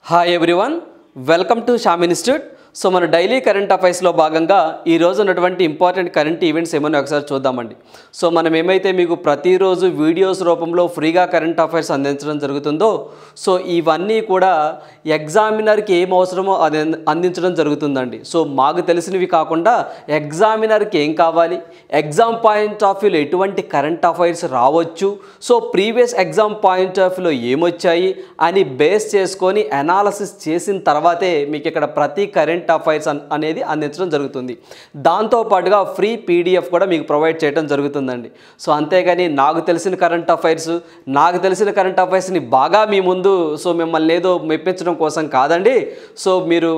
Hi everyone, welcome to Shyam institute. So మన daily current అఫైర్స్లో భాగంగా ఈరోజు ఉన్నటువంటి ఇంపార్టెంట్ కరెంట్ ఈవెంట్స్ ఏమైనా ఒకసారి చూద్దామండి. సో మనం ఏమైతే మీకు ప్రతిరోజు వీడియోస్ రూపంలో ఫ్రీగా కరెంట్ అఫైర్స్ అందించడం జరుగుతుందో, సో ఇవన్నీ కూడా ఎగ్జామినర్కి ఏం అవసరమో అది అందించడం జరుగుతుందండి. సో మాకు తెలిసినవి కాకుండా ఎగ్జామినర్కి ఏం కావాలి, ఎగ్జామ్ పాయింట్ ఆఫ్ వ్యూలో ఎటువంటి కరెంట్ అఫైర్స్ రావచ్చు, so previous exam point of వ్యూలో ఏమొచ్చాయి అని బేస్ చేసుకొని అనాలసిస్ చేసిన తర్వాతే మీకు ఇక్కడ ప్రతి కరెంట్ అఫైర్స్ అనేది అందించడం జరుగుతుంది. దాంతోపాటుగా ఫ్రీ పీడిఎఫ్ కూడా మీకు ప్రొవైడ్ చేయడం జరుగుతుందండి. సో అంతేగాని నాకు తెలిసిన కరెంట్ అఫైర్స్ని బాగా మీ ముందు సో మిమ్మల్ని ఏదో మెప్పించడం కోసం కాదండి. సో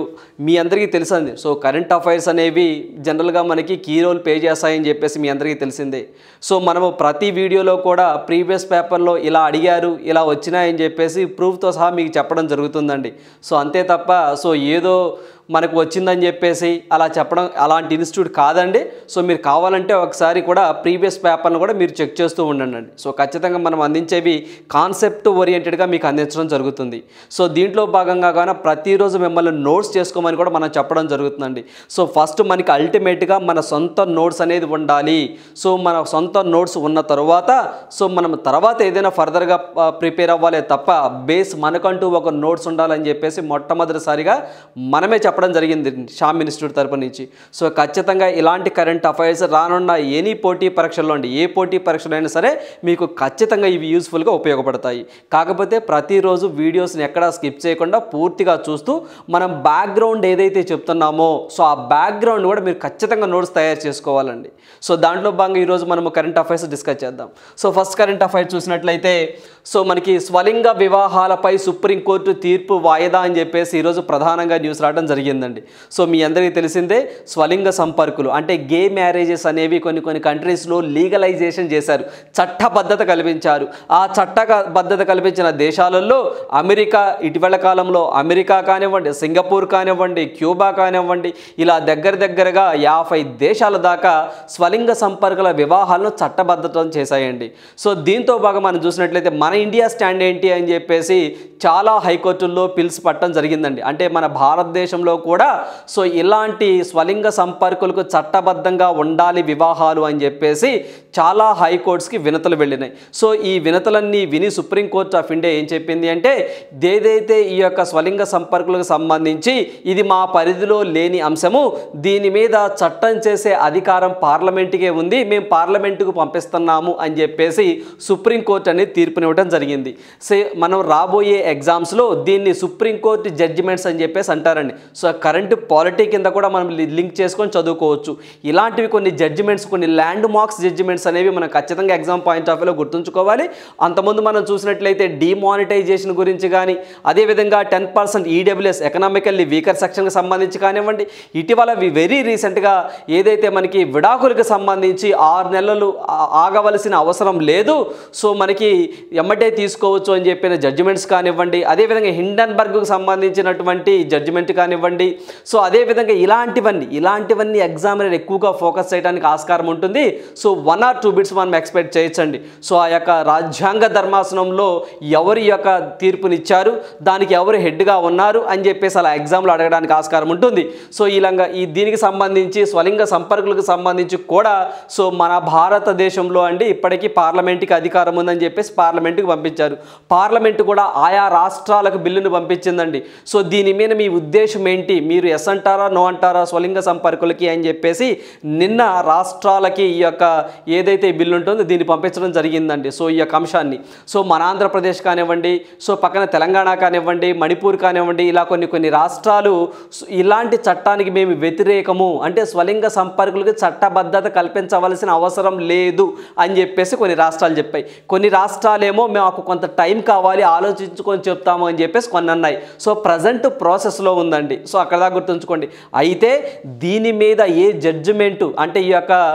మీ అందరికీ తెలుసండి, సో కరెంట్ అఫైర్స్ అనేవి జనరల్గా మనకి కీ రోల్ ప్లే చేస్తాయని చెప్పేసి మీ అందరికీ తెలిసిందే. సో మనము ప్రతి వీడియోలో కూడా ప్రీవియస్ పేపర్లో ఇలా అడిగారు, ఇలా వచ్చినాయని చెప్పేసి ప్రూఫ్తో సహా మీకు చెప్పడం జరుగుతుందండి. సో అంతే తప్ప సో ఏదో మనకు వచ్చిందని చెప్పేసి అలా చెప్పడం అలాంటి ఇన్స్టిట్యూట్ కాదండి. సో మీరు కావాలంటే ఒకసారి కూడా ప్రీవియస్ పేపర్ను కూడా మీరు చెక్ చేస్తూ ఉండండి. సో ఖచ్చితంగా మనం అందించేవి కాన్సెప్ట్ ఓరియంటెడ్గా మీకు అందించడం జరుగుతుంది. సో దీంట్లో భాగంగా కానీ ప్రతిరోజు మిమ్మల్ని నోట్స్ చేసుకోమని కూడా మనం చెప్పడం జరుగుతుందండి. సో ఫస్ట్ మనకి అల్టిమేట్గా మన సొంత నోట్స్ అనేది ఉండాలి. సో మన సొంత నోట్స్ ఉన్న తర్వాత సో మనం తర్వాత ఏదైనా ఫర్దర్గా ప్రిపేర్ అవ్వాలి తప్ప బేస్ మనకంటూ ఒక నోట్స్ ఉండాలని చెప్పేసి మొట్టమొదటిసారిగా మనమే చెప్పడం జరిగింది శ్యామ్ ఇన్స్టిట్యూట్ తరపు నుంచి. సో ఖచ్చితంగా ఇలాంటి కరెంట్ అఫైర్స్ రానున్న ఎనీ పోటీ పరీక్షల్లో అండి, ఏ పోటీ పరీక్షలు అయినా సరే మీకు ఖచ్చితంగా ఇవి యూస్ఫుల్గా ఉపయోగపడతాయి. కాకపోతే ప్రతిరోజు వీడియోస్ని ఎక్కడా స్కిప్ చేయకుండా పూర్తిగా చూస్తూ మనం బ్యాక్గ్రౌండ్ ఏదైతే చెప్తున్నామో సో ఆ బ్యాక్గ్రౌండ్ కూడా మీరు ఖచ్చితంగా నోట్స్ తయారు చేసుకోవాలండి. సో దాంట్లో భాగంగా ఈరోజు మనము కరెంట్ అఫైర్స్ డిస్కస్ చేద్దాం. సో ఫస్ట్ కరెంట్ అఫైర్స్ చూసినట్లయితే సో మనకి స్వలింగ వివాహాలపై సుప్రీంకోర్టు తీర్పు వాయిదా అని చెప్పేసి ఈరోజు ప్రధానంగా న్యూస్ రావడం జరిగిందండి. సో మీ అందరికీ తెలిసిందే, స్వలింగ సంపర్కులు అంటే గే మ్యారేజెస్ అనేవి కొన్ని కంట్రీస్లో లీగలైజేషన్ చేశారు, చట్టబద్ధత కల్పించారు. ఆ చట్టబద్ధత కల్పించిన దేశాలలో అమెరికా, ఇటీవల కాలంలో అమెరికా కానివ్వండి, సింగపూర్ కానివ్వండి, క్యూబా కానివ్వండి, ఇలా దగ్గరగా 50 దేశాల దాకా స్వలింగ సంపర్కుల వివాహాలను చట్టబద్ధతం చేశాయండి. సో దీంతో బాగా మనం చూసినట్లయితే మన ఇండియా స్టాండ్ ఏంటి అని చెప్పేసి చాలా హైకోర్టుల్లో పిల్స్ పట్టడం జరిగిందండి. అంటే మన భారతదేశంలో కూడా సో ఇలాంటి స్వలింగ సంపర్కులకు చట్టబద్ధంగా ఉండాలి వివాహాలు అని చెప్పేసి చాలా హైకోర్ట్స్కి వినతులు వెళ్ళినాయి. సో ఈ వినతులన్నీ విని సుప్రీంకోర్టు ఆఫ్ ఇండియా ఏం చెప్పింది అంటే, ఏదైతే ఈ యొక్క స్వలింగ సంపర్కులకు సంబంధించి ఇది మా పరిధిలో లేని అంశము, దీని మీద చట్టం చేసే అధికారం పార్లమెంటుకే ఉంది, మేము పార్లమెంటుకు పంపిస్తున్నాము అని చెప్పేసి సుప్రీంకోర్టు అనేది తీర్పునివ్వడం జరిగింది. సో మనం రాబోయే ఎగ్జామ్స్లో దీన్ని సుప్రీంకోర్టు జడ్జిమెంట్స్ అని చెప్పేసి అంటారండి. సో కరెంట్ పాలిటీ కింద కూడా మనం లింక్ చేసుకొని చదువుకోవచ్చు. ఇలాంటివి కొన్ని జడ్జిమెంట్స్, కొన్ని ల్యాండ్ మార్క్స్ జడ్జిమెంట్స్ అనేవి మనం ఖచ్చితంగా ఎగ్జామ్ పాయింట్ ఆఫ్ వ్యూలో గుర్తుంచుకోవాలి. అంతకుముందు మనం చూసినట్లయితే డిమానిటైజేషన్ గురించి కానీ, అదేవిధంగా 10% ఈడబ్ల్యూఎస్ ఎకనామికల్లీ వీకర్ సెక్షన్కి సంబంధించి కానివ్వండి, ఇటీవల వెరీ రీసెంట్గా ఏదైతే మనకి విడాకులకు సంబంధించి 6 నెలలు ఆగవలసిన అవసరం లేదు, సో మనకి ఎమ్మటే తీసుకోవచ్చు అని చెప్పిన జడ్జిమెంట్స్ కానివ్వండి, అదేవిధంగా హిండన్బర్గ్కు సంబంధించినటువంటి జడ్జిమెంట్ కానివ్వండి. సో అదేవిధంగా ఇలాంటివన్నీ ఎగ్జామినర్ ఎక్కువగా ఫోకస్ చేయడానికి ఆస్కారం ఉంటుంది. సో 1 or 2 బిట్స్ మనం ఎక్స్పెక్ట్ చేయొచ్చండి. సో ఆ యొక్క రాజ్యాంగ ధర్మాసనంలో ఎవరి యొక్క తీర్పునిచ్చారు, దానికి ఎవరు హెడ్గా ఉన్నారు అని చెప్పేసి అలా ఎగ్జామ్లో అడగడానికి ఆస్కారం ఉంటుంది. సో దీనికి సంబంధించి స్వలింగ సంపర్కులకు సంబంధించి కూడా సో మన భారతదేశంలో అండి ఇప్పటికీ పార్లమెంట్కి అధికారం ఉందని చెప్పేసి పార్లమెంటుకి పంపించారు. పార్లమెంటు కూడా ఆయా రాష్ట్రాలకు బిల్లును పంపించిందండి. సో దీని మీద మీ ఉద్దేశం ఏంటి, మీరు ఎస్ అంటారా నో అంటారా స్వలింగ సంపర్కులకి అని చెప్పేసి నిన్న రాష్ట్రాలకి ఈ యొక్క ఏదైతే బిల్లు ఉంటుందో దీన్ని పంపించడం జరిగిందండి. సో ఈ యొక్క అంశాన్ని సో మన ఆంధ్రప్రదేశ్ కానివ్వండి, సో పక్కన తెలంగాణ కానివ్వండి, మణిపూర్ కానివ్వండి, ఇలా కొన్ని రాష్ట్రాలు ఇలాంటి చట్టానికి మేము వ్యతిరేకము, అంటే స్వలింగ సంపర్కులకు చట్టబద్ధత కల్పించవలసిన అవసరం లేదు అని చెప్పేసి కొన్ని రాష్ట్రాలు చెప్పాయి. కొన్ని రాష్ట్రాలేమో మాకు కొంత టైం కావాలి, ఆలోచించుకొని చెప్తాము అని చెప్పేసి కొన్ని అన్నాయి. సో ప్రజెంట్ ప్రాసెస్లో ఉందండి. సో అక్కడ దాకా గుర్తుంచుకోండి. అయితే దీని మీద ఏ జడ్జిమెంటు అంటే ఈ యొక్క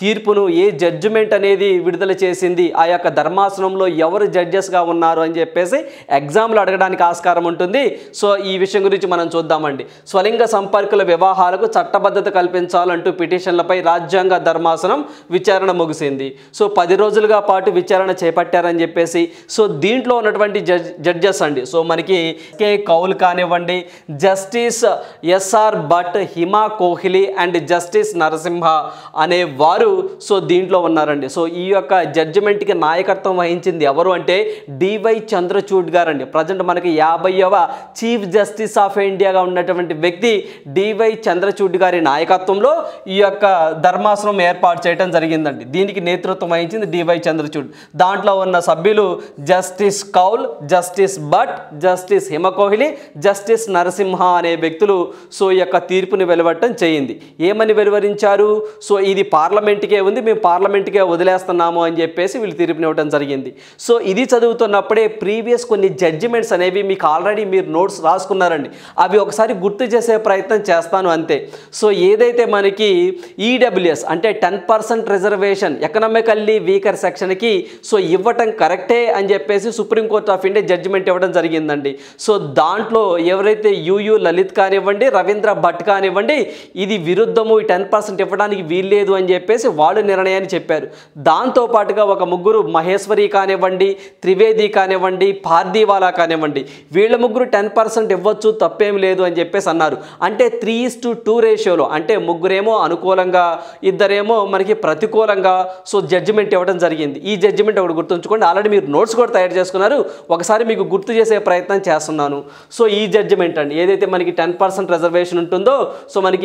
తీర్పును, ఏ జడ్జిమెంట్ అనేది విడుదల చేసింది, ఆ యొక్క ధర్మాసనంలో ఎవరు జడ్జెస్గా ఉన్నారు అని చెప్పేసి ఎగ్జామ్లో అడగడానికి ఆస్కారం ఉంటుంది. సో ఈ విషయం గురించి మనం చూద్దామండి. స్వలింగ సంపర్కుల వివాహాలకు చట్టబద్ధత కల్పించాలంటూ పిటిషన్లపై రాజ్యాంగ ధర్మాసనం విచారణ ముగిసింది. సో 10 రోజులుగా పాటు విచారణ చేపట్టారని చెప్పేసి సో దీంట్లో ఉన్నటువంటి జడ్జెస్ అండి. సో మనకి కే కౌల్ కానివ్వండి, justice SR Bhat, Hima Kohli and justice Narasimha అనే వారు సో దీంట్లో ఉన్నారండి. సో ఈ యొక్క జడ్జిమెంట్కి నాయకత్వం వహించింది ఎవరు అంటే డివై చంద్రచూడ్ గారండి. ప్రజెంట్ మనకి 50వ చీఫ్ జస్టిస్ ఆఫ్ ఇండియాగా ఉన్నటువంటి వ్యక్తి డివై చంద్రచూడ్ గారి నాయకత్వంలో ఈ యొక్క ధర్మాసనం ఏర్పాటు చేయడం జరిగిందండి. దీనికి నేతృత్వం వహించింది డివై చంద్రచూడ్. దాంట్లో ఉన్న సభ్యులు justice Kaul, justice Bhat, justice Hima Kohli, justice Narasimha అనే వ్యక్తులు సో ఈ యొక్క తీర్పుని వెలువట్టడం చేయింది. ఏమని వెలువరించారు? సో ఇది పార్లమెంట్కే ఉంది, మేము పార్లమెంట్కే వదిలేస్తున్నాము అని చెప్పేసి వీళ్ళు తీర్పునివ్వడం జరిగింది. సో ఇది చదువుతున్నప్పుడే ప్రీవియస్ కొన్ని జడ్జిమెంట్స్ అనేవి మీకు ఆల్రెడీ మీరు నోట్స్ రాసుకున్నారండి, అవి ఒకసారి గుర్తు చేసే ప్రయత్నం చేస్తాను అంతే. సో ఏదైతే మనకి ఈడబ్ల్యూఎస్ అంటే 10% రిజర్వేషన్ ఎకనామికల్లీ వీకర్ సెక్షన్కి సో ఇవ్వటం కరెక్టే అని చెప్పేసి సుప్రీంకోర్టు ఆఫ్ ఇండియా జడ్జిమెంట్ ఇవ్వడం జరిగిందండి. సో దాంట్లో ఎవరైతే యుయు లలిత్ కానివ్వండి, రవీంద్ర భట్ కానివ్వండి, ఇది విరుద్ధము, ఈ 10% ఇవ్వడానికి వీల్లేదు అని చెప్పేసి వాళ్ళు నిర్ణయాన్ని చెప్పారు. దాంతోపాటుగా ఒక ముగ్గురు, మహేశ్వరి కానివ్వండి, త్రివేది కానివ్వండి, పార్దీవాలా కానివ్వండి, వీళ్ళ ముగ్గురు 10% ఇవ్వచ్చు, తప్పేం లేదు అని చెప్పేసి అన్నారు. అంటే 3:2 రేషియోలో, అంటే ముగ్గురేమో అనుకూలంగా, ఇద్దరేమో మనకి ప్రతికూలంగా సో జడ్జిమెంట్ ఇవ్వడం జరిగింది. ఈ జడ్జిమెంట్ ఒకటి గుర్తుంచుకోండి, ఆల్రెడీ మీరు నోట్స్ కూడా తయారు చేసుకున్నారు, ఒకసారి మీకు గుర్తు చేసే ప్రయత్నం చేస్తున్నాను. సో ఈ జడ్జిమెంట్ అండి ఏదైతే మనకి 10% రిజర్వేషన్ ఉంటుందో సో మనకి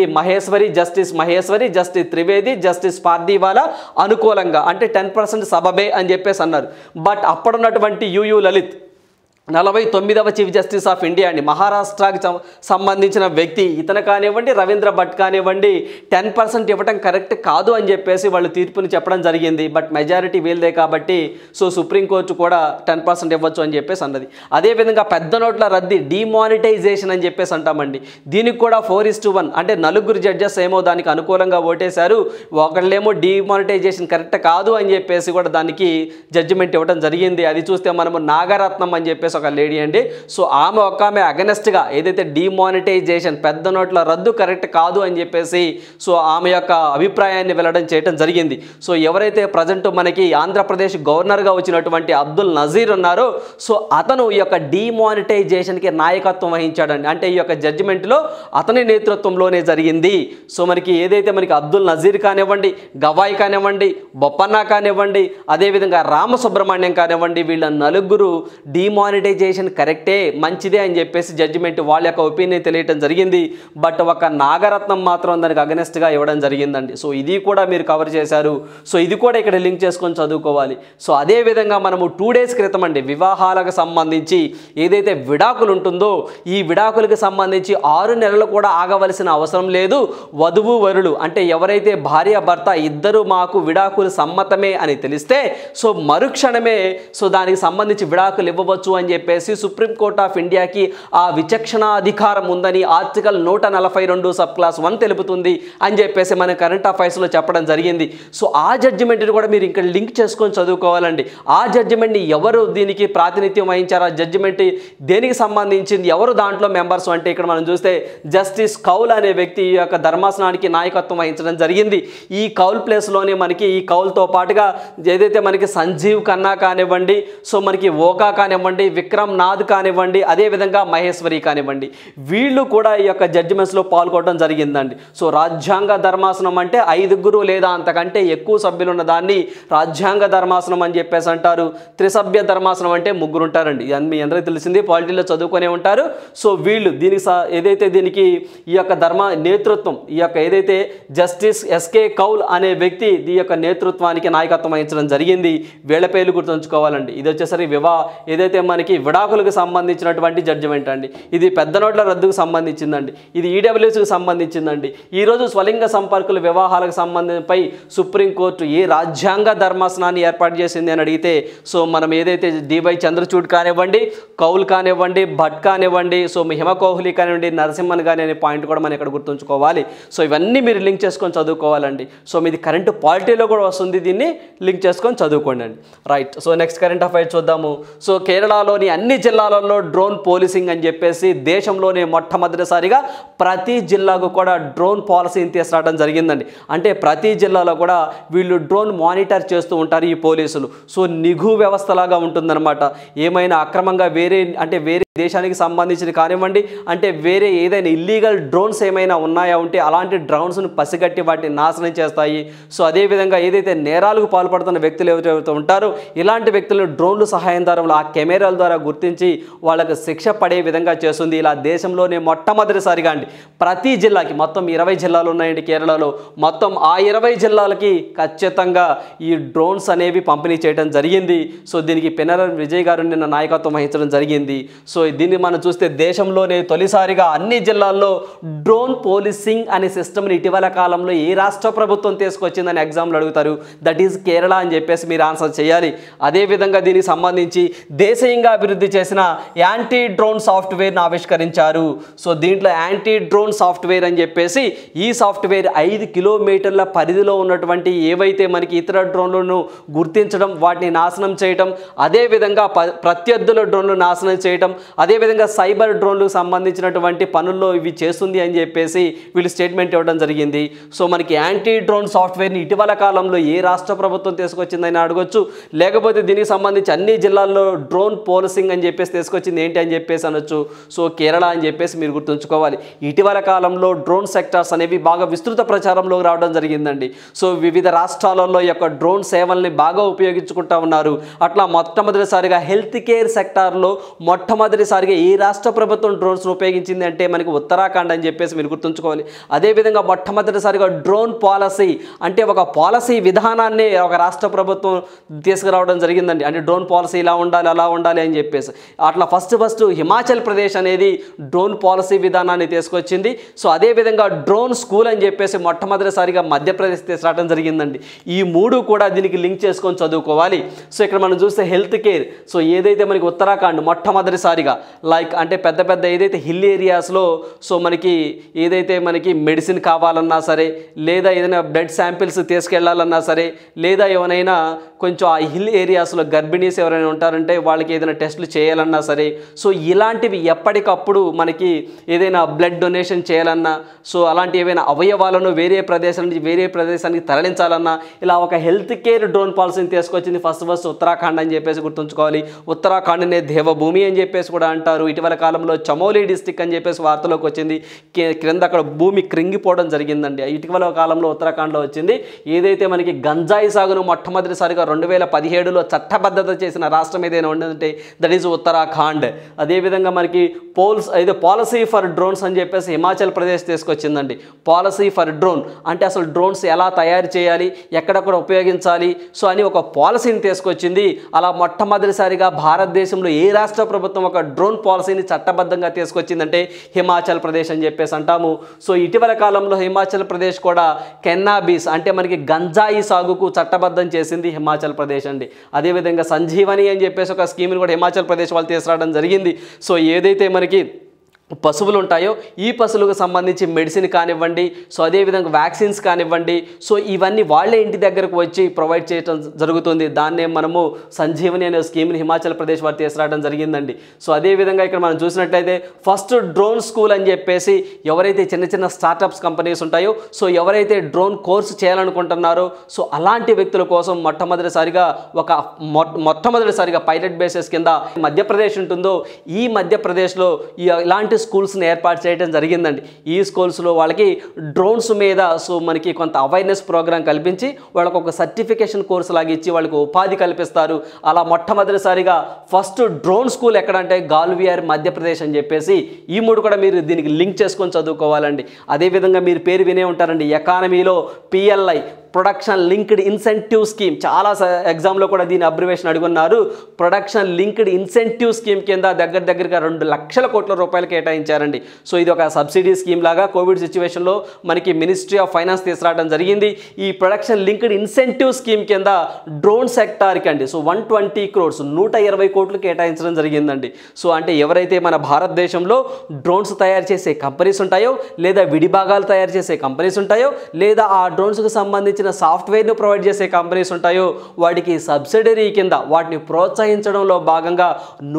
మహేశ్వరి, జస్టిస్ త్రివేది, జస్టిస్ పార్దీవాలా అనుకూలంగా, అంటే 10% సబబే అని చెప్పేసి అన్నారు. బట్ అప్పుడున్నటువంటి యుయు లలిత్ 49వ చీఫ్ జస్టిస్ ఆఫ్ ఇండియా అండి, మహారాష్ట్రకి సంబంధించిన వ్యక్తి, ఇతను కానివ్వండి, రవీంద్ర భట్ కానివ్వండి, 10% ఇవ్వటం కరెక్ట్ కాదు అని చెప్పేసి వాళ్ళు తీర్పుని చెప్పడం జరిగింది. బట్ మెజారిటీ వీళ్ళదే కాబట్టి సో సుప్రీంకోర్టు కూడా 10% ఇవ్వచ్చు అని చెప్పేసి అన్నది. అదేవిధంగా పెద్ద నోట్ల రద్దీ, డిమానిటైజేషన్ అని చెప్పేసి అంటామండి, దీనికి కూడా 4:1 అంటే నలుగురు జడ్జెస్ ఏమో దానికి అనుకూలంగా ఓటేశారు, ఒకళ్ళేమో డిమానిటైజేషన్ కరెక్ట్ కాదు అని చెప్పేసి కూడా దానికి జడ్జిమెంట్ ఇవ్వడం జరిగింది. అది చూస్తే మనము నాగరత్నం అని చెప్పేసి ఒక లేడీ అండి. సో ఆమె అగనెస్ట్గా ఏదైతే డిమానిటైజేషన్, పెద్ద నోట్ల రద్దు కరెక్ట్ కాదు అని చెప్పేసి సో ఆమె యొక్క అభిప్రాయాన్ని వెల్లడం చేయడం జరిగింది. సో ఎవరైతే ప్రజెంట్ మనకి ఆంధ్రప్రదేశ్ గవర్నర్గా వచ్చినటువంటి అబ్దుల్ నజీర్ ఉన్నారో సో అతను ఈ యొక్క డిమానిటైజేషన్కి నాయకత్వం వహించాడండి. అంటే ఈ యొక్క జడ్జిమెంట్లో అతని నేతృత్వంలోనే జరిగింది. సో మనకి ఏదైతే మనకి అబ్దుల్ నజీర్ కానివ్వండి, గవాయ్ కానివ్వండి, బొప్పన్న కానివ్వండి, అదేవిధంగా రామసుబ్రహ్మణ్యం కానివ్వండి, వీళ్ళ నలుగురు డిమానిటైజేషన్ కరెక్టే, మంచిదే అని చెప్పేసి జడ్జిమెంట్ వాళ్ళ యొక్క ఒపీనియన్ తెలియటం జరిగింది. బట్ ఒక నాగరత్నం మాత్రం దానికి అగనెస్ట్గా ఇవ్వడం జరిగిందండి. సో ఇది కూడా మీరు కవర్ చేశారు. సో ఇది కూడా ఇక్కడ లింక్ చేసుకొని చదువుకోవాలి. సో అదేవిధంగా మనము 2 డేస్ క్రితం అండి వివాహాలకు సంబంధించి ఏదైతే విడాకులు ఉంటుందో ఈ విడాకులకు సంబంధించి 6 నెలలు కూడా ఆగవలసిన అవసరం లేదు. వధువు వరులు అంటే ఎవరైతే భార్య భర్త ఇద్దరు మాకు విడాకులు సమ్మతమే అని తెలిస్తే సో మరుక్షణమే సో దానికి సంబంధించి విడాకులు ఇవ్వవచ్చు అని చెప్పేసి సుప్రీంకోర్టు ఆఫ్ ఇండియాకి ఆ విచక్షణ అధికారం ఉందని ఆర్టికల్ 142 సబ్ క్లాస్ 1 తెలుపుతుంది అని చెప్పేసి మన కరెంట్ అఫైర్స్లో చెప్పడం జరిగింది. సో ఆ జడ్జిమెంట్ని కూడా మీరు ఇక్కడ లింక్ చేసుకొని చదువుకోవాలండి. ఆ జడ్జిమెంట్ని ఎవరు దీనికి ప్రాతినిధ్యం వహించారు, ఆ జడ్జిమెంట్ దేనికి సంబంధించింది, ఎవరు దాంట్లో మెంబర్స్ అంటే ఇక్కడ మనం చూస్తే జస్టిస్ కౌల్ అనే వ్యక్తి ఈ యొక్క ధర్మాసనానికి నాయకత్వం వహించడం జరిగింది. ఈ కౌల్ ప్లేస్లోనే మనకి ఈ కౌల్తో పాటుగా ఏదైతే మనకి సంజీవ్ ఖన్నా కానివ్వండి, సో మనకి ఓకా కానివ్వండి, విక్రమ్ నాథ్ కానివ్వండి, అదేవిధంగా మహేశ్వరి కానివ్వండి, వీళ్ళు కూడా ఈ యొక్క జడ్జిమెంట్స్లో పాల్గొనడం జరిగిందండి. సో రాజ్యాంగ ధర్మాసనం అంటే 5 లేదా అంతకంటే ఎక్కువ సభ్యులు ఉన్న దాన్ని రాజ్యాంగ ధర్మాసనం అని చెప్పేసి అంటారు. త్రిసభ్య ధర్మాసనం అంటే 3 ఉంటారండి. ఇది మీ అందరికీ తెలిసింది, పాలిటీలో చదువుకునే ఉంటారు. సో వీళ్ళు దీనికి ఏదైతే దీనికి ఈ యొక్క నేతృత్వం ఈ యొక్క ఏదైతే జస్టిస్ ఎస్కే కౌల్ అనే వ్యక్తి ఈ యొక్క నేతృత్వానికి నాయకత్వం వహించడం జరిగింది. వీళ్ళ పేర్లు గుర్తుంచుకోవాలండి. ఇది వచ్చేసరికి ఏదైతే మనకి మనకి విడాకులకు సంబంధించినటువంటి జడ్జిమెంట్ అండి. ఇది పెద్ద నోట్ల రద్దుకు సంబంధించిందండి. ఇది ఈడబ్ల్యూఎస్కి సంబంధించిందండి. ఈరోజు స్వలింగ సంపర్కుల వివాహాలకు సంబంధంపై సుప్రీంకోర్టు ఏ రాజ్యాంగ ధర్మాసనాన్ని ఏర్పాటు చేసింది అని అడిగితే సో మనం ఏదైతే డివై చంద్రచూడ్ కానివ్వండి, కౌల్ కానివ్వండి, భట్ కానివ్వండి, సో హిమ కోహ్లీ కానివ్వండి, నరసింహన్ కానీ అనే పాయింట్ కూడా మనం ఇక్కడ గుర్తుంచుకోవాలి. సో ఇవన్నీ మీరు లింక్ చేసుకొని చదువుకోవాలండి. సో మీది కరెంట్ పాలిటీలో కూడా వస్తుంది, దీన్ని లింక్ చేసుకొని చదువుకోండి అండి. Right. So next current affairs చూద్దాము. సో కేరళలోని అన్ని జిల్లాలలో డ్రోన్ పోలీసింగ్ అని చెప్పేసి దేశంలోనే మొట్టమొదటిసారిగా ప్రతి జిల్లాకు కూడా డ్రోన్ పాలసీని తీసుకురావడం జరిగిందండి. అంటే ప్రతి జిల్లాలో కూడా వీళ్ళు డ్రోన్ మానిటర్ చేస్తూ ఉంటారు ఈ పోలీసులు. సో నిఘు వ్యవస్థలాగా ఉంటుందన్నమాట. ఏమైనా అక్రమంగా వేరే దేశానికి సంబంధించిన కానివ్వండి, అంటే వేరే ఏదైనా ఇల్లీగల్ డ్రోన్స్ ఏమైనా ఉన్నాయా ఉంటే అలాంటి డ్రోన్స్ను పసిగట్టి వాటిని నాశనం చేస్తాయి. సో అదేవిధంగా ఏదైతే నేరాలకు పాల్పడుతున్న వ్యక్తులు ఎవరైతే ఉంటారో ఇలాంటి వ్యక్తులను డ్రోన్లు సహాయం ద్వారా ఆ కెమెరాల ద్వారా గుర్తించి వాళ్ళకు శిక్ష పడే విధంగా చేస్తుంది. ఇలా దేశంలోనే మొట్టమొదటిసారిగా అండి ప్రతి జిల్లాకి, మొత్తం 20 జిల్లాలు ఉన్నాయండి కేరళలో, మొత్తం ఆ 20 జిల్లాలకి ఖచ్చితంగా ఈ డ్రోన్స్ అనేవి పంపిణీ చేయడం జరిగింది. సో దీనికి పినరయి విజయన్ గారు నిన్న నాయకత్వం వహించడం జరిగింది. సో దీన్ని మనం చూస్తే దేశంలోనే తొలిసారిగా అన్ని జిల్లాల్లో డ్రోన్ పోలీసింగ్ అనే సిస్టమ్ని ఇటీవల కాలంలో ఏ రాష్ట్ర ప్రభుత్వం తీసుకొచ్చిందని ఎగ్జామ్లు అడుగుతారు. దట్ ఈజ్ కేరళ అని చెప్పేసి మీరు ఆన్సర్ చేయాలి. అదేవిధంగా దీనికి సంబంధించి దేశీయంగా అభివృద్ధి చేసిన యాంటీ డ్రోన్ సాఫ్ట్వేర్ను ఆవిష్కరించారు. సో దీంట్లో యాంటీ డ్రోన్ సాఫ్ట్వేర్ అని చెప్పేసి ఈ సాఫ్ట్వేర్ 5 కిలోమీటర్ల పరిధిలో ఉన్నటువంటి ఏవైతే మనకి ఇతర డ్రోన్లను గుర్తించడం, వాటిని నాశనం చేయటం, అదేవిధంగా ప్రత్యర్థుల డ్రోన్లు నాశనం చేయటం, అదేవిధంగా సైబర్ డ్రోన్లకు సంబంధించినటువంటి పనుల్లో ఇవి చేస్తుంది అని చెప్పేసి వీళ్ళు స్టేట్మెంట్ ఇవ్వడం జరిగింది. సో మనకి యాంటీ డ్రోన్ సాఫ్ట్వేర్ని ఇటీవల కాలంలో ఏ రాష్ట్ర ప్రభుత్వం తీసుకొచ్చిందని అడగొచ్చు, లేకపోతే దీనికి సంబంధించి అన్ని జిల్లాల్లో డ్రోన్ పోలీసింగ్ అని చెప్పేసి తీసుకొచ్చింది ఏంటి అని చెప్పేసి అనొచ్చు. సో కేరళ అని చెప్పేసి మీరు గుర్తుంచుకోవాలి. ఇటీవల కాలంలో డ్రోన్ సెక్టార్స్ అనేవి బాగా విస్తృత ప్రచారంలోకి రావడం జరిగిందండి. సో వివిధ రాష్ట్రాలలో యొక్క డ్రోన్ సేవల్ని బాగా ఉపయోగించుకుంటా ఉన్నారు. అట్లా మొట్టమొదటిసారిగా హెల్త్ కేర్ సెక్టార్లో మొట్టమొదటిసారిగా ఏ రాష్ట్ర ప్రభుత్వం డ్రోన్స్ను ఉపయోగించింది అంటే మనకి ఉత్తరాఖండ్ అని చెప్పేసి మీరు గుర్తుంచుకోవాలి. అదేవిధంగా మొట్టమొదటిసారిగా డ్రోన్ పాలసీ అంటే ఒక పాలసీ విధానాన్ని ఒక రాష్ట్ర ప్రభుత్వం తీసుకురావడం జరిగిందండి. అంటే డ్రోన్ పాలసీ ఇలా ఉండాలి, అలా ఉండాలి అని చెప్పేసి అట్లా ఫస్ట్ హిమాచల్ ప్రదేశ్ అనేది డ్రోన్ పాలసీ విధానాన్ని తీసుకొచ్చింది. సో అదేవిధంగా డ్రోన్ స్కూల్ అని చెప్పేసి మొట్టమొదటిసారిగా మధ్యప్రదేశ్ తీసుకురావడం జరిగిందండి. ఈ మూడు కూడా దీనికి లింక్ చేసుకొని చదువుకోవాలి. సో ఇక్కడ మనం చూస్తే హెల్త్ కేర్, సో ఏదైతే మనకి ఉత్తరాఖండ్ మొట్టమొదటిసారిగా లైక్ అంటే పెద్ద ఏదైతే హిల్ ఏరియాస్లో సో మనకి ఏదైతే మనకి మెడిసిన్ కావాలన్నా సరే, లేదా ఏదైనా బ్లడ్ శాంపిల్స్ తీసుకెళ్లాలన్నా సరే, లేదా ఏమైనా కొంచెం ఆ హిల్ ఏరియాస్లో గర్భిణీస్ ఎవరైనా ఉంటారంటే వాళ్ళకి ఏదైనా టెస్టులు చేయాలన్నా సరే, సో ఇలాంటివి ఎప్పటికప్పుడు మనకి ఏదైనా బ్లడ్ డొనేషన్ చేయాలన్నా, సో అలాంటి ఏవైనా అవయవాలను వేరే ప్రదేశం నుంచి వేరే ప్రదేశానికి తరలించాలన్నా ఇలా ఒక హెల్త్ కేర్ డ్రోన్ పాలసీని తీసుకొచ్చింది ఫస్ట్ ఉత్తరాఖండ్ అని చెప్పేసి గుర్తుంచుకోవాలి. ఉత్తరాఖండ్నే దేవభూమి అని చెప్పేసి కూడా అంటారు. ఇటీవల కాలంలో చమోలి డిస్టిక్ అని చెప్పేసి వార్తలోకి వచ్చింది. క్రింద అక్కడ భూమి కృంగిపోవడం జరిగిందండి. ఇటీవల కాలంలో ఉత్తరాఖండ్లో వచ్చింది. ఏదైతే మనకి గంజాయి సాగును మొట్టమొదటిసారిగా 2017లో చట్టబద్ధత చేసిన రాష్ట్రం ఏదైనా ఉందంటే దట్ ఈజ్ ఉత్తరాఖండ్. అదేవిధంగా మనకి పాలసీ ఫర్ డ్రోన్స్ అని చెప్పేసి హిమాచల్ ప్రదేశ్ తీసుకొచ్చిందండి. పాలసీ ఫర్ డ్రోన్ అంటే అసలు డ్రోన్స్ ఎలా తయారు చేయాలి, ఎక్కడెక్కడ ఉపయోగించాలి, సో అని ఒక పాలసీని తీసుకొచ్చింది. అలా మొట్టమొదటిసారిగా భారతదేశంలో ఏ రాష్ట్ర ప్రభుత్వం ఒక డ్రోన్ పాలసీని చట్టబద్ధంగా తీసుకొచ్చిందంటే హిమాచల్ ప్రదేశ్ అని చెప్పేసి అంటాము. సో ఇటీవల కాలంలో హిమాచల్ ప్రదేశ్ కూడా కెన్నాబీస్ అంటే మనకి గంజాయి సాగుకు చట్టబద్ధం చేసింది హిమాచల్ ప్రదేశ్ అండి. అదేవిధంగా సంజీవని అని చెప్పేసి ఒక స్కీమ్ని కూడా హిమాచల్ ప్రదేశ్ వాళ్ళు తీసుకురావడం జరిగింది. సో ఏదైతే మనకి పశువులు ఉంటాయో ఈ పశువులకు సంబంధించి మెడిసిన్ కానివ్వండి, సో అదేవిధంగా వ్యాక్సిన్స్ కానివ్వండి, సో ఇవన్నీ వాళ్ళే ఇంటి దగ్గరకు వచ్చి ప్రొవైడ్ చేయడం జరుగుతుంది. దాన్నే మనము సంజీవని అనే స్కీమ్ని హిమాచల్ ప్రదేశ్ వారు తీసుకురావడం జరిగిందండి. సో అదేవిధంగా ఇక్కడ మనం చూసినట్లయితే ఫస్ట్ డ్రోన్ స్కూల్ అని చెప్పేసి ఎవరైతే చిన్న స్టార్టప్స్ కంపెనీస్ ఉంటాయో, సో ఎవరైతే డ్రోన్ కోర్సు చేయాలనుకుంటున్నారో సో అలాంటి వ్యక్తుల కోసం మొట్టమొదటిసారిగా పైలట్ బేసెస్ కింద మధ్యప్రదేశ్ ఉంటుందో ఈ మధ్యప్రదేశ్లో ఇలాంటి స్కూల్స్ని ఏర్పాటు చేయడం జరిగిందండి. ఈ స్కూల్స్లో వాళ్ళకి డ్రోన్స్ మీద సో మనకి కొంత అవేర్నెస్ ప్రోగ్రామ్ కల్పించి వాళ్ళకు ఒక సర్టిఫికేషన్ కోర్సు లాగా ఇచ్చి వాళ్ళకి ఉపాధి కల్పిస్తారు. అలా మొట్టమొదటిసారిగా ఫస్ట్ డ్రోన్ స్కూల్ ఎక్కడంటే గాల్వియర్ మధ్యప్రదేశ్ అని చెప్పేసి ఈ మూడు కూడా మీరు దీనికి లింక్ చేసుకొని చదువుకోవాలండి. అదేవిధంగా మీరు పేరు వినే ఉంటారండి, ఎకానమీలో PLI production linked incentive scheme. చాలా ఎగ్జామ్లో కూడా దీని అబ్రివేషన్ అడుగున్నారు. ప్రొడక్షన్ లింక్డ్ ఇన్సెంటివ్ స్కీమ్ కింద దగ్గరగా 2 లక్షల కోట్ల రూపాయలు కేటాయించారండి. సో ఇది ఒక సబ్సిడీ స్కీమ్ లాగా కోవిడ్ సిచ్యువేషన్లో మనకి మినిస్ట్రీ ఆఫ్ ఫైనాన్స్ తీసుకురావడం జరిగింది. ఈ ప్రొడక్షన్ లింక్డ్ ఇన్సెంటివ్ స్కీమ్ కింద డ్రోన్ సెక్టార్కి అండి సో 120 crores 120 కోట్లు కేటాయించడం జరిగిందండి. సో అంటే ఎవరైతే మన భారతదేశంలో డ్రోన్స్ తయారు చేసే కంపెనీస్ ఉంటాయో, లేదా విడిభాగాలు తయారు చేసే కంపెనీస్ ఉంటాయో, లేదా ఆ డ్రోన్స్కి సంబంధించిన సాఫ్ట్వేర్ను ప్రొవైడ్ చేసే కంపెనీస్ ఉంటాయో వాటికి సబ్సిడరీ కింద వాటిని ప్రోత్సహించడంలో భాగంగా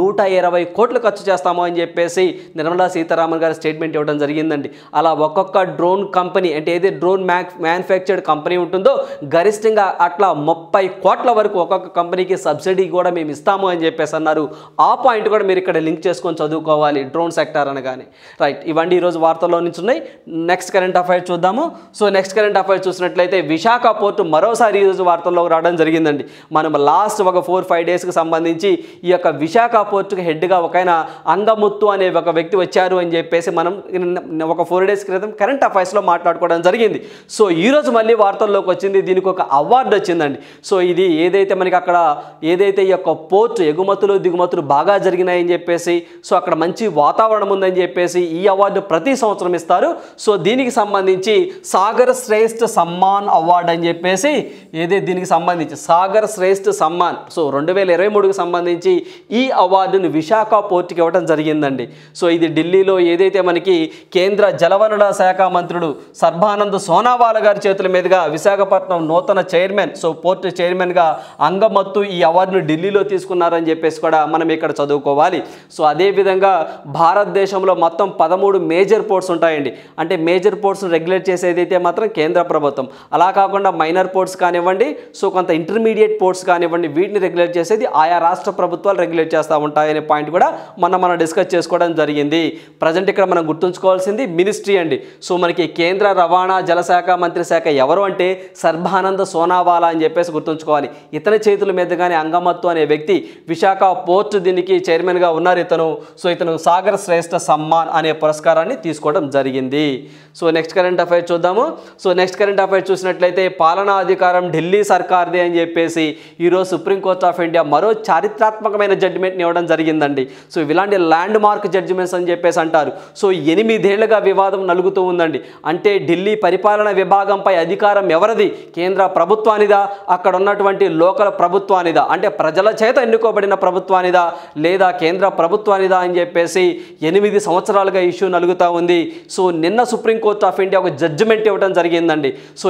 120 కోట్లు ఖర్చు చేస్తాము అని చెప్పేసి నిర్మలా సీతారామన్ గారు స్టేట్మెంట్ ఇవ్వడం జరిగిందండి. అలా ఒక్కొక్క డ్రోన్ కంపెనీ అంటే ఏదైతే డ్రోన్ మ్యానుఫ్యాక్చర్డ్ కంపెనీ ఉంటుందో గరిష్టంగా అట్లా 30 కోట్ల వరకు ఒక్కొక్క కంపెనీకి సబ్సిడీ కూడా మేము ఇస్తాము అని చెప్పేసి అన్నారు. ఆ పాయింట్ కూడా మీరు ఇక్కడ లింక్ చేసుకొని చదువుకోవాలి డ్రోన్ సెక్టార్ అనగానే. రైట్, ఇవన్నీ ఈరోజు వార్తల్లో నుంచి ఉన్నాయి. నెక్స్ట్ కరెంట్ అఫైర్స్ చూద్దాము. సో నెక్స్ట్ కరెంట్ అఫైర్స్ చూసినట్లయితే విశాఖ పోర్టు మరోసారి ఈరోజు వార్తల్లో రావడం జరిగిందండి. మనం లాస్ట్ ఒక 4-5 డేస్కి సంబంధించి ఈ యొక్క విశాఖ పోర్టుకి హెడ్గా ఒక ఆయన అంగముత్తు అనే ఒక వ్యక్తి వచ్చారు అని చెప్పేసి మనం ఒక 4 డేస్ క్రితం కరెంట్ అఫైర్స్లో మాట్లాడుకోవడం జరిగింది. సో ఈరోజు మళ్ళీ వార్తల్లోకి వచ్చింది, దీనికి ఒక అవార్డు వచ్చిందండి. సో ఇది ఏదైతే మనకి అక్కడ ఏదైతే ఈ యొక్క పోర్టు ఎగుమతులు దిగుమతులు బాగా జరిగినాయని చెప్పేసి, సో అక్కడ మంచి వాతావరణం ఉందని చెప్పేసి ఈ అవార్డు ప్రతి సంవత్సరం ఇస్తారు. సో దీనికి సంబంధించి సాగర్ శ్రేష్ఠ సమ్మాన్ అవార్డు అని చెప్పేసి ఏదైతే దీనికి సంబంధించి సాగర్ శ్రేష్ఠ సమ్మాన్ సో 2023కి సంబంధించి ఈ అవార్డును విశాఖ పోర్టుకి ఇవ్వడం జరిగిందండి. సో ఇది ఢిల్లీలో ఏదైతే మనకి కేంద్ర జలవనరుల శాఖ మంత్రుడు సర్బానంద్ సోనావాల్ గారి చేతుల మీదుగా విశాఖపట్నం నూతన చైర్మన్ సో పోర్టు చైర్మన్గా అంగమత్తు ఈ అవార్డును ఢిల్లీలో తీసుకున్నారని చెప్పేసి కూడా మనం ఇక్కడ చదువుకోవాలి. సో అదేవిధంగా భారతదేశంలో మొత్తం 13 మేజర్ పోర్ట్స్ ఉంటాయండి. అంటే మేజర్ పోర్ట్స్ను రెగ్యులేట్ చేసేది అయితే మాత్రం కేంద్ర ప్రభుత్వం, అలా కాకుండా మైనర్ పోర్ట్స్ కానివ్వండి, సో కొంత ఇంటర్మీడియట్ పోర్ట్స్ కానివ్వండి, వీటిని రెగ్యులేట్ చేసేది ఆయా రాష్ట్ర ప్రభుత్వాలు రెగ్యులేట్ చేస్తూ ఉంటాయనే పాయింట్ కూడా మనం డిస్కస్ చేసుకోవడం జరిగింది. ప్రజెంట్ ఇక్కడ మనం గుర్తుంచుకోవాల్సింది మినిస్ట్రీ అండి. సో మనకి కేంద్ర రవాణా జలశాఖ మంత్రి శాఖ ఎవరు అంటే సర్బానంద్ సోనావాలా అని చెప్పేసి గుర్తుంచుకోవాలి. ఇతని చేతుల మీదుగానే అంగమత్తు అనే వ్యక్తి విశాఖ పోర్టు దీనికి చైర్మన్గా ఉన్నారు ఇతను. సో ఇతను సాగర్ శ్రేష్ఠ సమ్మాన్ అనే పురస్కారాన్ని తీసుకోవడం జరిగింది. సో నెక్స్ట్ కరెంట్ అఫైర్ చూద్దాము. సో నెక్స్ట్ కరెంట్ అఫైర్ చూసినట్లయితే పాలనా అధికారం ఢిల్లీ సర్కార్దే అని చెప్పేసి ఈరోజు సుప్రీంకోర్టు ఆఫ్ ఇండియా మరో చారిత్రాత్మకమైన జడ్జిమెంట్ని ఇవ్వడం జరిగిందండి. సో ఇలాంటి ల్యాండ్ మార్క్ జడ్జిమెంట్స్ అని చెప్పేసి అంటారు. సో 8 ఏళ్లుగా వివాదం నలుగుతూ ఉందండి. అంటే ఢిల్లీ పరిపాలన విభాగంపై అధికారం ఎవరిది, కేంద్ర ప్రభుత్వానిదా, అక్కడ ఉన్నటువంటి లోకల్ ప్రభుత్వానిదా, అంటే ప్రజల చేత ఎన్నుకోబడిన ప్రభుత్వానిదా లేదా కేంద్ర ప్రభుత్వానిదా అని చెప్పేసి 8 సంవత్సరాలుగా ఇష్యూ నలుగుతూ ఉంది. సో నిన్న సుప్రీంకోర్టు ఆఫ్ ఇండియా ఒక జడ్జిమెంట్ ఇవ్వడం జరిగిందండి. సో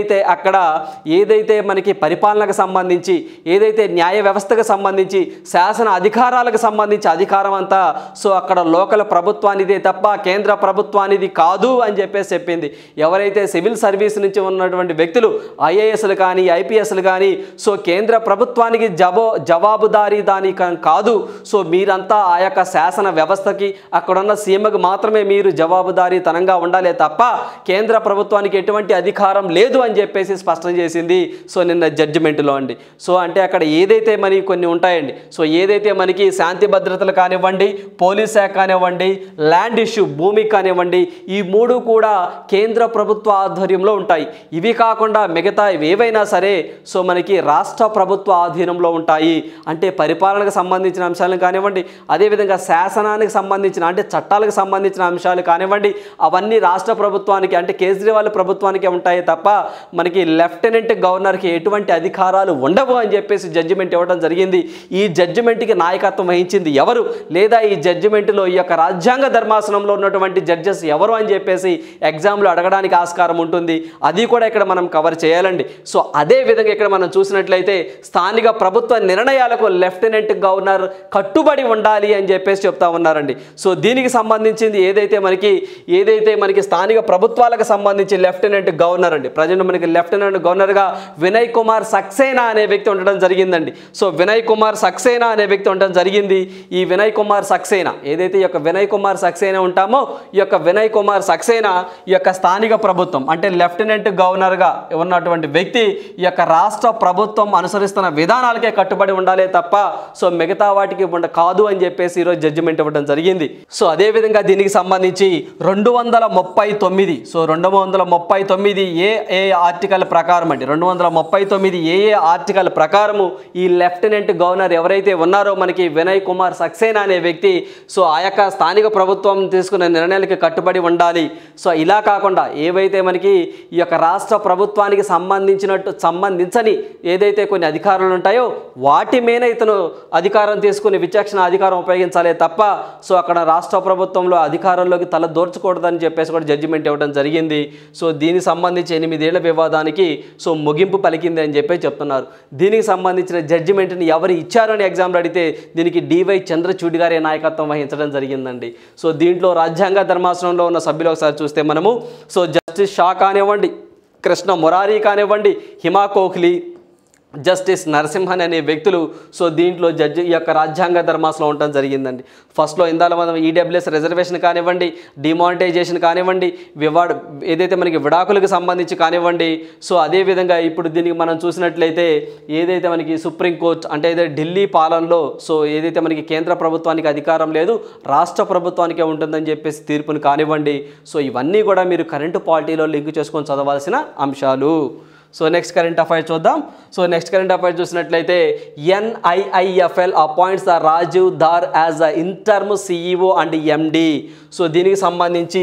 ఏదైతే మనకి పరిపాలనకు సంబంధించి, ఏదైతే న్యాయ వ్యవస్థకు సంబంధించి, శాసన అధికారాలకు సంబంధించి అధికారం అంతా సో అక్కడ లోకల్ ప్రభుత్వానిదే తప్ప కేంద్ర ప్రభుత్వానిది కాదు అని చెప్పేసి చెప్పింది. ఎవరైతే సివిల్ సర్వీస్ నుంచి ఉన్నటువంటి వ్యక్తులు ఐఏఎస్లు కానీ ఐపీఎస్లు కానీ సో కేంద్ర ప్రభుత్వానికి జవాబుదారీ దాని కాదు. సో మీరంతా ఆ యొక్క శాసన వ్యవస్థకి అక్కడున్న సీఎంకి మాత్రమే మీరు జవాబుదారీతనంగా ఉండాలి తప్ప కేంద్ర ప్రభుత్వానికి ఎటువంటి అధికారం లేదు అని చెప్పేసి స్పష్టం చేసింది సో నిన్న జడ్జిమెంట్లో అండి. సో అంటే అక్కడ ఏదైతే మరి కొన్ని ఉంటాయండి, సో ఏదైతే మనకి శాంతి భద్రతలు కానివ్వండి, పోలీస్ శాఖ కానివ్వండి, ల్యాండ్ ఇష్యూ భూమి కానివ్వండి, ఈ 3 కూడా కేంద్ర ప్రభుత్వ ఆధ్వర్యంలో ఉంటాయి. ఇవి కాకుండా మిగతా ఏవైనా సరే సో మనకి రాష్ట్ర ప్రభుత్వ ఆధీనంలో ఉంటాయి. అంటే పరిపాలనకు సంబంధించిన అంశాలను కానివ్వండి, అదేవిధంగా శాసనానికి సంబంధించిన అంటే చట్టాలకు సంబంధించిన అంశాలు కానివ్వండి, అవన్నీ రాష్ట్ర ప్రభుత్వానికి అంటే కేజ్రీవాల్ ప్రభుత్వానికే ఉంటాయి తప్ప మనకి లెఫ్టినెంట్ గవర్నర్కి ఎటువంటి అధికారాలు ఉండవు అని చెప్పేసి జడ్జిమెంట్ ఇవ్వడం జరిగింది. ఈ జడ్జిమెంట్కి నాయకత్వం వహించింది ఎవరు, లేదా ఈ జడ్జిమెంట్లో ఈ యొక్క రాజ్యాంగ ధర్మాసనంలో ఉన్నటువంటి జడ్జెస్ ఎవరు అని చెప్పేసి ఎగ్జామ్లో అడగడానికి ఆస్కారం ఉంటుంది. అది కూడా ఇక్కడ మనం కవర్ చేయాలండి. సో అదే విధంగా ఇక్కడ మనం చూసినట్లయితే స్థానిక ప్రభుత్వ నిర్ణయాలకు లెఫ్టినెంట్ గవర్నర్ కట్టుబడి ఉండాలి అని చెప్పేసి చెప్తా ఉన్నారండి. సో దీనికి సంబంధించింది ఏదైతే మనకి స్థానిక ప్రభుత్వాలకు సంబంధించి లెఫ్టినెంట్ గవర్నర్ అండి. ప్రజెంట్ మనకి లెఫ్టినెంట్ గవర్నర్గా వినయ్ కుమార్ సక్సేనా అనే వ్యక్తి ఉండడం జరిగిందండి. సో వినయ్ కుమార్ సక్సేనా అనే వ్యక్తి ఉండడం జరిగింది. ఈ వినయ్ కుమార్ సక్సేనా ఏదైతే ఈ యొక్క వినయ్ కుమార్ సక్సేనా ఉంటామో ఈ యొక్క వినయ్ కుమార్ సక్సేనా ఈ యొక్క స్థానిక ప్రభుత్వం అంటే లెఫ్టినెంట్ గవర్నర్గా ఉన్నటువంటి వ్యక్తి ఈ యొక్క రాష్ట్ర ప్రభుత్వం అనుసరిస్తున్న విధానాలకే కట్టుబడి ఉండాలి తప్ప సో మిగతా వాటికి కాదు అని చెప్పేసి ఈరోజు జడ్జిమెంట్ ఇవ్వడం జరిగింది. సో అదేవిధంగా దీనికి సంబంధించి 239 సో 239 ఏ ఆర్టికల్ ప్రకారం అండి 239 ఆర్టికల్ ప్రకారము ఈ లెఫ్టినెంట్ గవర్నర్ ఎవరైతే ఉన్నారో మనకి వినయ్ కుమార్ సక్సేనా అనే వ్యక్తి సో ఆ యొక్క స్థానిక ప్రభుత్వం తీసుకునే నిర్ణయాలకి కట్టుబడి ఉండాలి. సో ఇలా కాకుండా ఏవైతే మనకి ఈ యొక్క రాష్ట్ర ప్రభుత్వానికి సంబంధించని ఏదైతే కొన్ని అధికారాలు ఉంటాయో వాటి మీద ఇతను అధికారం తీసుకుని విచక్షణ అధికారం ఉపయోగించాలి తప్ప సో అక్కడ రాష్ట్ర ప్రభుత్వంలో అధికారంలోకి తల దోర్చకూడదని చెప్పేసి కూడా జడ్జిమెంట్ ఇవ్వడం జరిగింది. సో దీనికి సంబంధించి 8 ఏళ్ల వివాదానికి సో ముగింపు పలికింది అని చెప్పి చెప్తున్నారు. దీనికి సంబంధించిన జడ్జిమెంట్ని ఎవరు ఇచ్చారని ఎగ్జామ్లో అడిగితే దీనికి డివై చంద్రచూడ్ గారే నాయకత్వం వహించడం జరిగిందండి. సో దీంట్లో రాజ్యాంగ ధర్మాసనంలో ఉన్న సభ్యులు ఒకసారి చూస్తే మనము సో జస్టిస్ షా కానివ్వండి, కృష్ణ మురారి కానివ్వండి, హిమా కోహ్లీ, జస్టిస్ నరసింహన్ అనే వ్యక్తులు సో దీంట్లో జడ్జి ఈ యొక్క రాజ్యాంగ ధర్మాసనం ఉండటం జరిగిందండి. ఫస్ట్లో ఇందాల మనం ఈడబ్ల్యూఎస్ రిజర్వేషన్ కానివ్వండి, డిమానిటైజేషన్ కానివ్వండి, ఏదైతే మనకి విడాకులకు సంబంధించి కానివ్వండి, సో అదేవిధంగా ఇప్పుడు దీనికి మనం చూసినట్లయితే ఏదైతే మనకి సుప్రీంకోర్టు అంటే ఢిల్లీ పాలనలో సో ఏదైతే మనకి కేంద్ర ప్రభుత్వానికి అధికారం లేదు రాష్ట్ర ప్రభుత్వానికే ఉంటుందని చెప్పేసి తీర్పుని కానివ్వండి, సో ఇవన్నీ కూడా మీరు కరెంటు పాలిటీలో లింక్ చేసుకొని చదవాల్సిన అంశాలు. సో నెక్స్ట్ కరెంట్ అఫైర్స్ చూద్దాం. సో నెక్స్ట్ కరెంట్ అఫైర్స్ చూసినట్లయితే NIIFL appoints the Rajiv Dhar as a interim CEO and MD. So దీనికి సంబంధించి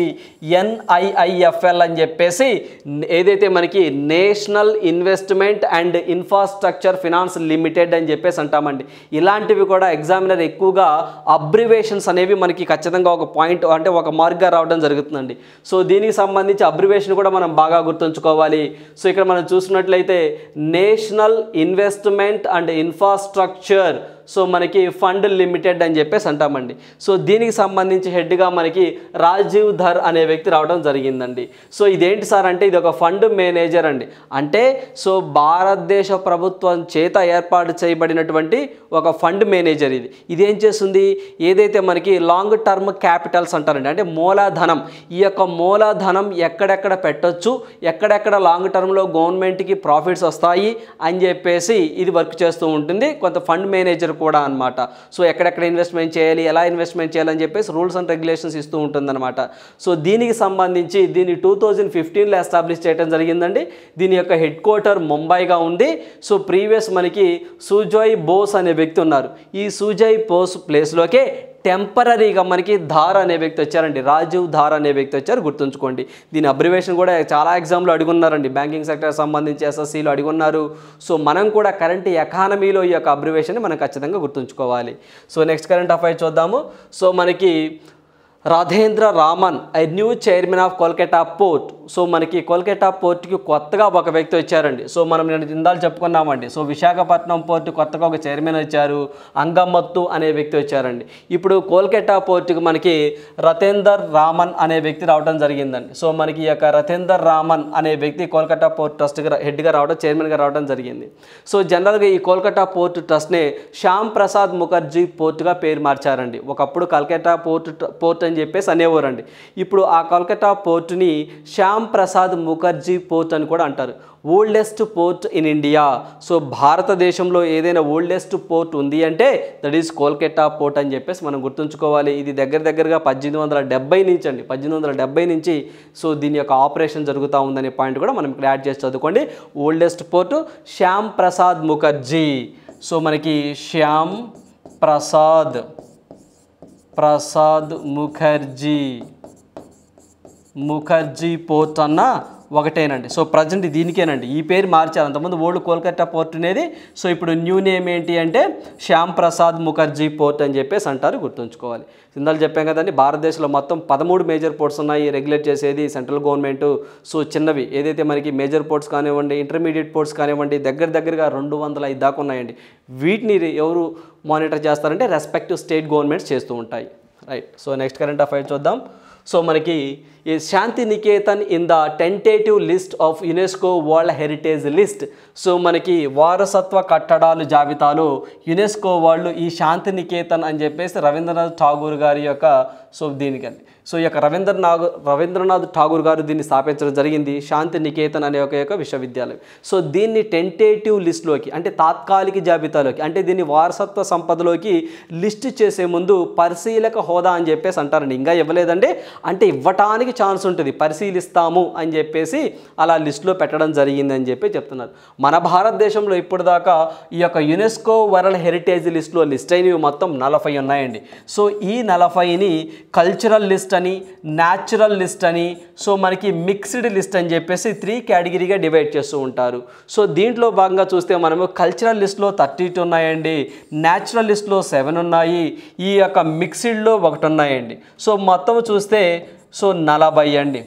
NIIFL అని చెప్పేసి ఏదైతే మనకి national investment and infrastructure finance limited అని చెప్పేసి అంటామండి. ఇలాంటివి కూడా ఎగ్జామినర్ ఎక్కువగా అబ్రివేషన్స్ అనేవి మనకి ఖచ్చితంగా ఒక పాయింట్ అంటే ఒక మార్క్గా రావడం జరుగుతుందండి. సో దీనికి సంబంధించి అబ్రివేషన్ కూడా మనం బాగా గుర్తుంచుకోవాలి. సో ఇక్కడ మనం చూసినట్లయితే national investment and infrastructure so మనకి ఫండ్ లిమిటెడ్ అని చెప్పేసి అంటామండి. సో దీనికి సంబంధించి హెడ్గా మనకి రాజీవ్ ధర్ అనే వ్యక్తి రావడం జరిగిందండి. సో ఇదేంటి సార్ అంటే ఇది ఒక ఫండ్ మేనేజర్ అండి. అంటే సో భారతదేశ ప్రభుత్వం చేత ఏర్పాటు చేయబడినటువంటి ఒక ఫండ్ మేనేజర్ ఇదేం చేస్తుంది ఏదైతే మనకి లాంగ్ టర్మ్ క్యాపిటల్స్ అంటారండి, అంటే మూలధనం, ఈ యొక్క మూలధనం ఎక్కడెక్కడ పెట్టొచ్చు, ఎక్కడెక్కడ లాంగ్ టర్మ్లో గవర్నమెంట్కి ప్రాఫిట్స్ వస్తాయి అని చెప్పేసి ఇది వర్క్ చేస్తూ ఉంటుంది కొంత ఫండ్ మేనేజర్ కూడా అన్నమాట. సో ఎక్కడెక్కడ ఇన్వెస్ట్మెంట్ చేయాలి, ఎలా ఇన్వెస్ట్మెంట్ చేయాలని చెప్పేసి రూల్స్ అండ్ రెగ్యులేషన్స్ ఇస్తూ ఉంటుందన్నమాట. సో దీనికి సంబంధించి దీన్ని 2015లో ఎస్టాబ్లిష్ చేయడం జరిగిందండి. దీని యొక్క హెడ్ క్వార్టర్ ముంబైగా ఉంది. సో ప్రీవియస్ మనకి సుజయ్ బోస్ అనే వ్యక్తి ఉన్నారు. ఈ సుజయ్ బోస్ ప్లేస్లోకే టెంపరీగా మనకి ధార్ అనే వ్యక్తి వచ్చారండి, రాజీవ్ ధార్ అనే వ్యక్తి వచ్చారు, గుర్తుంచుకోండి. దీని అబ్రివేషన్ కూడా చాలా ఎగ్జామ్లో అడుగున్నారండి, బ్యాంకింగ్ సెక్టర్ సంబంధించి SSCలో అడుగున్నారు. సో మనం కూడా కరెంట్ ఎకానమీలో ఈ యొక్క అబ్రివేషన్ని మనం ఖచ్చితంగా గుర్తుంచుకోవాలి. సో నెక్స్ట్ కరెంట్ అఫైర్స్ చూద్దాము. సో మనకి Radhendra Raman I new chairman of Kolkata port. So మనకి కోల్కతా పోర్ట్కి కొత్తగా ఒక వ్యక్తి వచ్చారండి. సో మనం నేను ఇందాలు చెప్పుకున్నామండి. సో విశాఖపట్నం పోర్టు కొత్తగా ఒక చైర్మన్ వచ్చారు, అంగమత్తు అనే వ్యక్తి వచ్చారండి. ఇప్పుడు కోల్కతా పోర్టుకి మనకి రతేందర్ రామన్ అనే వ్యక్తి రావడం జరిగిందండి. సో మనకి ఈ యొక్క రతేందర్ రామన్ అనే వ్యక్తి కోల్కతా పోర్ట్ ట్రస్ట్గా హెడ్గా రావడం, చైర్మన్గా రావడం జరిగింది. సో జనరల్గా ఈ కోల్కతా పోర్ట్ ట్రస్ట్ని శ్యామ్ ప్రసాద్ ముఖర్జీ పోర్టుగా పేరు మార్చారండి. ఒకప్పుడు కల్కట్టా పోర్ట్ అని చెప్పేసి అనేవారండి. ఇప్పుడు ఆ కోల్కతా పోర్టుని శ్యామ్ ప్రసాద్ ముఖర్జీ పోర్ట్ అని కూడా అంటారు. Oldest port in India. So భారతదేశంలో ఏదైనా ఓల్డెస్ట్ పోర్ట్ ఉంది అంటే దట్ ఈస్ కోల్కతా పోర్ట్ అని చెప్పేసి మనం గుర్తుంచుకోవాలి. ఇది దగ్గరగా 1870 నుంచి అండి, 1870 నుంచి సో దీని యొక్క ఆపరేషన్ జరుగుతూ ఉందనే పాయింట్ కూడా మనం ఇక్కడ యాడ్ చేసి చదువుకోండి. Oldest port Shyam Prasad Mukherjee. So మనకి శ్యామ్ ప్రసాద్ ముఖర్జీ పోర్ట్ అన్న ఒకటేనండి. సో ప్రజెంట్ దీనికేనండి ఈ పేరు మార్చారు. అంతకుముందు ఓల్డ్ కోల్కతా పోర్ట్ అనేది, సో ఇప్పుడు న్యూ నేమ్ ఏంటి అంటే శ్యామ్ ప్రసాద్ ముఖర్జీ పోర్ట్ అని చెప్పేసి అంటారు, గుర్తుంచుకోవాలి. ఇందాక చెప్పాం కదండి, భారతదేశంలో మొత్తం 13 మేజర్ పోర్ట్స్ ఉన్నాయి రెగ్యులేట్ చేసేది సెంట్రల్ గవర్నమెంట్. సో చిన్నవి ఏదైతే మనకి మేజర్ పోర్ట్స్ కానివ్వండి, ఇంటర్మీడియట్ పోర్ట్స్ కానివ్వండి, దగ్గరగా 205 దాకా ఉన్నాయండి. వీటిని ఎవరు మానిటర్ చేస్తారంటే రెస్పెక్టివ్ స్టేట్ గవర్నమెంట్స్ చేస్తూ ఉంటాయి, right. So next current affairs చూద్దాం. సో మనకి ఈ Santiniketan in the tentative list of UNESCO world heritage list. So మనకి వారసత్వ కట్టడాలు జాబితాలో యునెస్కో వాళ్ళు ఈ శాంతి నికేతన్ అని చెప్పేసి రవీంద్రనాథ్ ఠాగూర్ గారి యొక్క సో దీనికండి సో ఈ యొక్క రవీంద్రనాథ్ ఠాగూర్ గారు దీన్ని స్థాపించడం జరిగింది, శాంతి నికేతన్ అనే ఒక విశ్వవిద్యాలయం. సో దీన్ని టెంటేటివ్ లిస్ట్లోకి అంటే తాత్కాలిక జాబితాలోకి అంటే దీన్ని వారసత్వ సంపదలోకి లిస్ట్ చేసే ముందు పరిశీలక హోదా అని చెప్పేసి అంటారండి. ఇంకా ఇవ్వలేదండి అంటే ఇవ్వటానికి ఛాన్స్ ఉంటుంది, పరిశీలిస్తాము అని చెప్పేసి అలా లిస్టులో పెట్టడం జరిగింది అని చెప్పి చెప్తున్నారు. మన భారతదేశంలో ఇప్పుడు దాకా ఈ యొక్క యునెస్కో వరల్డ్ హెరిటేజ్ లిస్టులో లిస్ట్ అయినవి మొత్తం 40 ఉన్నాయండి. సో ఈ 40ని కల్చరల్ లిస్ట్ అని, న్యాచురల్ లిస్ట్ అని, సో మనకి మిక్స్డ్ లిస్ట్ అని చెప్పేసి 3 కేటగిరీగా డివైడ్ చేస్తూ ఉంటారు. సో దీంట్లో భాగంగా చూస్తే మనము కల్చరల్ లిస్ట్లో 32 ఉన్నాయండి, న్యాచురల్ లిస్ట్లో 7 ఉన్నాయి, ఈ యొక్క మిక్స్డ్లో 1 ఉన్నాయండి. సో మొత్తం చూస్తే సో 40 అండి.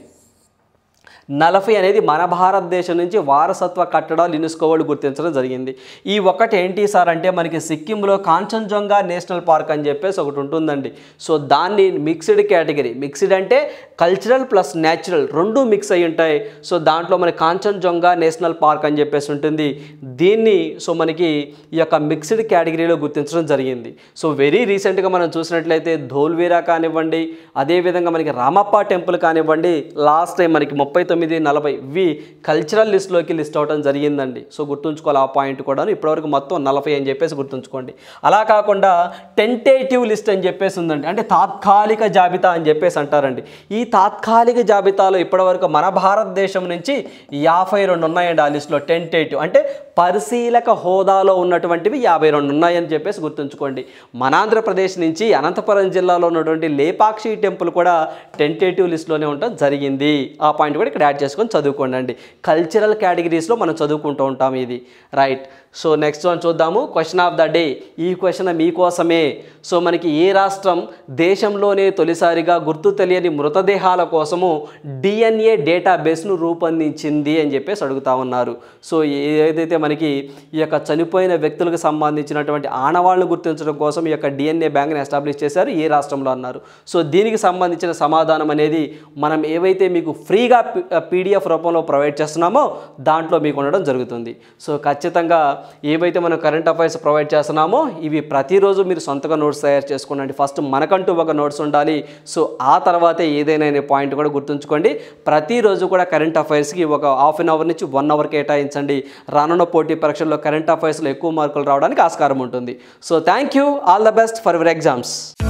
40 అనేది మన భారతదేశం నుంచి వారసత్వ కట్టడాలు యునెస్కో వాళ్ళు గుర్తించడం జరిగింది. ఈ ఒకటి ఏంటి సార్ అంటే మనకి సిక్కింలో కాంచన్జంగా నేషనల్ పార్క్ అని చెప్పేసి ఒకటి ఉంటుందండి. సో దాన్ని మిక్స్డ్ కేటగిరీ, మిక్స్డ్ అంటే కల్చరల్ ప్లస్ న్యాచురల్ రెండు మిక్స్ అయి ఉంటాయి. సో దాంట్లో మనకి కాంచన్జంగా నేషనల్ పార్క్ అని చెప్పేసి ఉంటుంది. దీన్ని సో మనకి ఈ యొక్క మిక్స్డ్ కేటగిరీలో గుర్తించడం జరిగింది. సో వెరీ రీసెంట్గా మనం చూసినట్లయితే ధోల్వీరా కానివ్వండి, అదేవిధంగా మనకి రామప్ప టెంపుల్ కానివ్వండి, లాస్ట్ టైం మనకి 39-40 ఇవి కల్చరల్ లిస్ట్లోకి లిస్ట్ అవడం జరిగిందండి. సో గుర్తుంచుకోవాలి ఆ పాయింట్ కూడా. ఇప్పటివరకు మొత్తం 40 అని చెప్పేసి గుర్తుంచుకోండి. అలా కాకుండా టెంటేటివ్ లిస్ట్ అని చెప్పేసి ఉందండి, అంటే తాత్కాలిక జాబితా అని చెప్పేసి అంటారండి. ఈ తాత్కాలిక జాబితాలో ఇప్పటివరకు మన భారతదేశం నుంచి 52 ఉన్నాయండి ఆ లిస్టులో. టెంటేటివ్ అంటే పరిశీలక హోదాలో ఉన్నటువంటివి 52 ఉన్నాయని చెప్పేసి గుర్తుంచుకోండి. మన ఆంధ్రప్రదేశ్ నుంచి అనంతపురం జిల్లాలో ఉన్నటువంటి లేపాక్షి టెంపుల్ కూడా టెంటేటివ్ లిస్ట్లోనే ఉండడం జరిగింది. ఆ పాయింట్ కూడా ఇక్కడ యాడ్ చేసుకొని చదువుకోండి అండి. కల్చరల్ కేటగిరీస్లో మనం చదువుకుంటూ ఉంటాం ఇది, రైట్. సో నెక్స్ట్ వన్ చూద్దాము. Question of the day. ఈ క్వశ్చన్ మీకోసమే. సో మనకి ఏ రాష్ట్రం దేశంలోనే తొలిసారిగా గుర్తు తెలియని మృతదేహాల కోసము DNA డేటాబేస్ను రూపొందించింది అని చెప్పేసి అడుగుతా ఉన్నారు. సో ఏదైతే మనకి ఈ యొక్క చనిపోయిన వ్యక్తులకు సంబంధించినటువంటి ఆనవాళ్ళను గుర్తించడం కోసం ఈ యొక్క DNA బ్యాంక్ని ఎస్టాబ్లిష్ చేశారు, ఏ రాష్ట్రంలో అన్నారు. సో దీనికి సంబంధించిన సమాధానం అనేది మనం ఏవైతే మీకు ఫ్రీగా PDF రూపంలో ప్రొవైడ్ చేస్తున్నామో దాంట్లో మీకు ఉండడం జరుగుతుంది. సో ఖచ్చితంగా ఏవైతే మనం కరెంట్ అఫైర్స్ ప్రొవైడ్ చేస్తున్నామో ఇవి ప్రతిరోజు మీరు సొంతగా నోట్స్ తయారు చేసుకోండి. ఫస్ట్ మనకంటూ ఒక నోట్స్ ఉండాలి. సో ఆ తర్వాతే ఏదైనా అనే పాయింట్ కూడా గుర్తుంచుకోండి. ప్రతిరోజు కూడా కరెంట్ అఫైర్స్కి ఒక హాఫ్ అన్ అవర్ నుంచి 1 అవర్ కేటాయించండి. రానున్న పోటీ పరీక్షల్లో కరెంట్ అఫైర్స్లో ఎక్కువ మార్కులు రావడానికి ఆస్కారం ఉంటుంది. So thank you, all the best for your exams.